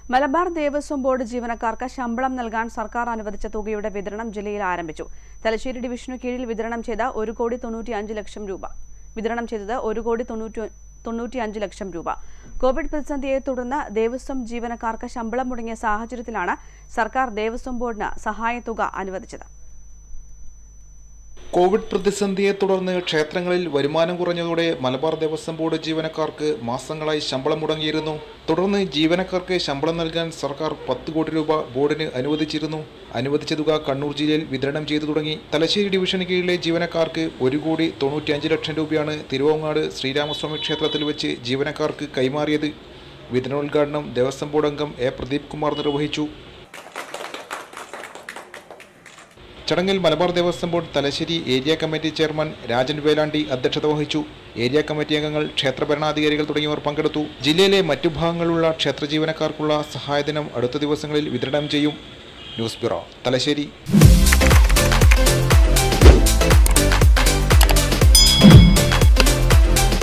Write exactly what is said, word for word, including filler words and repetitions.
Malabar Devaswom board ജീവനക്കാർക്ക് ശമ്പളം നൽകാൻ സർക്കാർ അനുവദിച്ച തുകയുടെ വിതരണം ജില്ലയിൽ ആരംഭിച്ചു. തലശ്ശേരി ഡിവിഷനു കീഴിൽ വിതരണം ചെയ്ത ഒരു കോടി തൊണ്ണൂറ്റി അഞ്ച് ലക്ഷം രൂപ വിതരണം ചെയ്തത് ഒരു കോടി തൊണ്ണൂറ്റി അഞ്ച് ലക്ഷം രൂപ. കോവിഡ് പ്രതിസന്ധിയെ തുടർന്ന് ദേവസ്വം ജീവനക്കാർക്ക് ശമ്പളം മുടങ്ങിയ സാഹചര്യത്തിലാണ് സർക്കാർ ദേവസ്വം ബോർഡിന് സഹായത്തുക അനുവദിച്ചത്. കോവിഡ് പ്രതിസന്ധിയെ തുടർന്ന് ക്ഷേത്രങ്ങളിൽ വരുമാനം കുറഞ്ഞതോടെ മലബാർ ദേവസ്വം ബോർഡ് ജീവനക്കാർക്ക് മാസങ്ങളായി ശമ്പളം മുടങ്ങിയിരുന്നു. തുടർന്ന് ജീവനക്കാർക്ക് ശമ്പളം നൽകാൻ സർക്കാർ പത്ത് കോടി രൂപ ബോർഡിന് അനുവദിച്ചിരുന്നു. അനുവദിച്ച തുക കണ്ണൂർ ജില്ലയിൽ വിതരണം ചെയ്തു തുടങ്ങി. തലശ്ശേരി ഡിവിഷന് കീഴിലെ ജീവനക്കാർക്ക് ഒരു കോടി തൊണ്ണൂറ്റി അഞ്ച് ലക്ഷം രൂപയാണ് തിരുവങ്ങാട് ശ്രീരാമസ്വാമി ക്ഷേത്രത്തിൽ വെച്ച് ജീവനക്കാർക്ക് കൈമാറിയത്. വിതരണോദ്ഘാടനം ദേവസ്വം ബോർഡ് അംഗം എ പ്രദീപ് കുമാർ നിർവഹിച്ചു. ചടങ്ങിൽ Malabar Devaswom board Thalassery area committee chairman Rajan Velandi അധ്യക്ഷത വഹിച്ചു. ഏരിയ കമ്മിറ്റി അംഗങ്ങൾ, ക്ഷേത്ര ഭരണാധികാരികൾ തുടങ്ങിയവർ പങ്കെടുത്തു. ജില്ലയിലെ മറ്റു ഭാഗങ്ങളിലുള്ള ക്ഷേത്ര ജീവനക്കാർക്കുള്ള സഹായധനം അടുത്ത ദിവസങ്ങളിൽ വിതരണം ചെയ്യും. News bureau, Thalassery.